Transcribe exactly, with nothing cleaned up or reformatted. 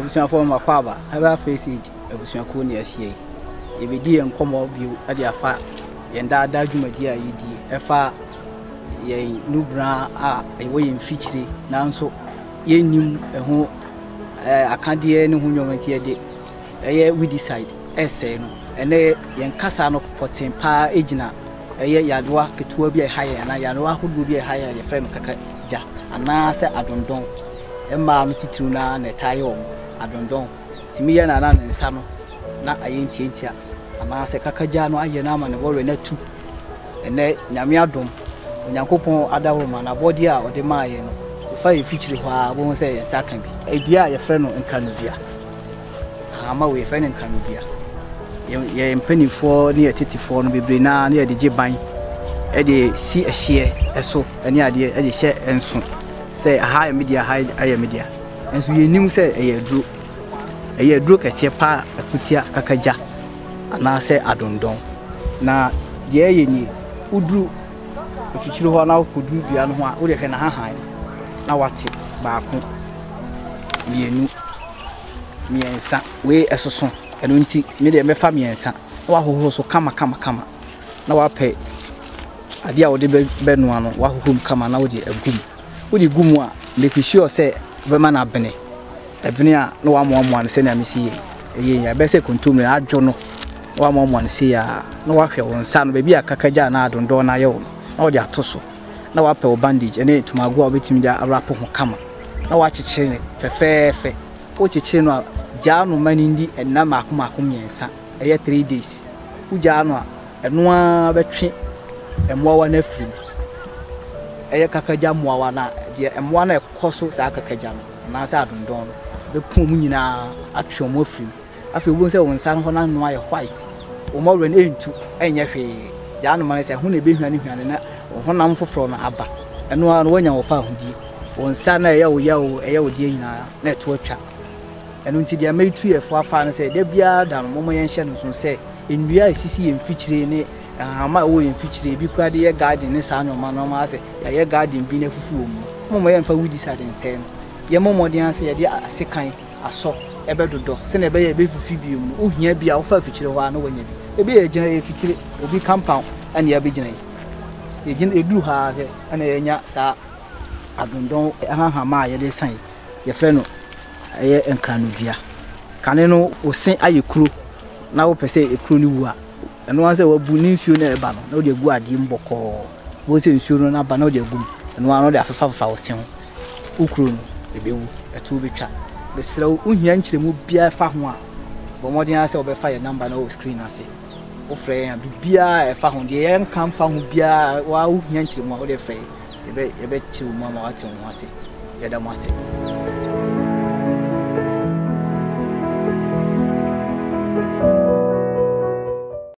ebusuafo makwaba aba face it ebusuako ne ahie ye be di enkomo bio ade afa ye ndaada dwumadi a yedi efa ye nubra a ewo ye mfikyire nanso ye nim eho akade ne ho nyomanti ye de eye we decide ese no ene ye nkasa no poten pa egina eye yadoa ketua bi e haye na yadoa hodo bi e haye ye frɛ no kakagya ana se adondon emma no titiru na na tayo adondon timi ye na na nsa no na ayentientia ama se kakagya no aye na ama ne wore na tu ene nyame adom onyankopon adawroma na body a ode maaye no fa ye fikyire ho a bo se ye saka bi edua ye frɛ no nkanodua ama we frɛ no nkanodua ye mpanifo ne ye titifo no bebre na ne ye de giban e de si ehye eso ene ade e de hye enso say high media high high media enso ye nim say eye duro eye duro kese pa akutia kakagya ana say adondon na de ye ni uduru ofikyiro ho na okuduru bia no ho a wo de hwe na hahan na wate baako mienu miensa we esoso eno nti me de mefa miensa na wahoho so kama kama kama na wape ade a wo de benu ano wahohom kama na wo de agum wo de gum a make sure say be ma na bene ebene a na wa moamoa ne se na mesi ye ye be se kontum na adwo no wa moamoa ne se ya na wa hwe won sa no be bia kakagya na adondo na ye wo na wo de atoso na wa pe wo bandage ene tumago a obetimi da wrap ho kama na wa kyekere ne fefefe wo kyekere no ja no manindi enna mako mako miensa eye three days wo ja no a eno a betwe emwa na afiri eye kakagya moawa na de emwa na ekoso sa kakagya no na sa adondon be kum nyina atwe mo afiri afi wo se won sa no na no aye white wo mo ren entu enye hwe ja no man se hu na be hwane hwane na honam foforo na aba eno a no wanya wo fa hudi won sa na eye wo ya wo eye wo die nyina na eto atwa eno nti dia metu e fo afa no se de bia da no mo yen hye no so se enua esisi ye mfikyire ne ama wo ye mfikyire bi kwa de ye garden ne sa no ma no ma se ya ye garden bi na fufu omu mo mo ye mfa wudi sa den se no ye mo modin ase ye de asekan aso ebe dodo se na ebe ye be fufu bi omu ohia bia wo fa fikyire ho a no wanya bi ebe ye gina ye fikyire obi compound ane ya be gina ye gina edu ha he ane ye nya sa adondon aha ma ye de san ye frɛ no eye enkanodua kane no osen ayekuro na wo pese ekuro ni wu a eno an se wabu ni nsuo na eba no na wo de gu ade mboko wo se nsuo no na ba na wo de gu eno an no de afefa fefa wo sen ukuro no ebewu etu betwa besra wo hia nkyeremu bia fa ho a bo modin ase wo be fa ye number na wo screen ase wo frɛ ya bia e fa ho de ye nkan fa ho bia wa wo hia nkyeremu a wo de frɛ ebe ebe chiwu mama wa te ho ase ye da mo ase